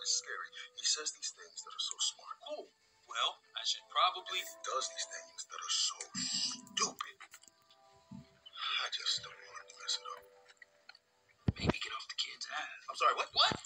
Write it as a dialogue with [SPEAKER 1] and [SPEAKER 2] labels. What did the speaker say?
[SPEAKER 1] is scary. He says these things that are so smart.
[SPEAKER 2] Cool. Well, I should probably...
[SPEAKER 1] And he does these things that are so stupid. I just don't want him to mess it up.
[SPEAKER 2] Maybe get off the kid's ass.
[SPEAKER 1] I'm sorry, what?
[SPEAKER 2] What?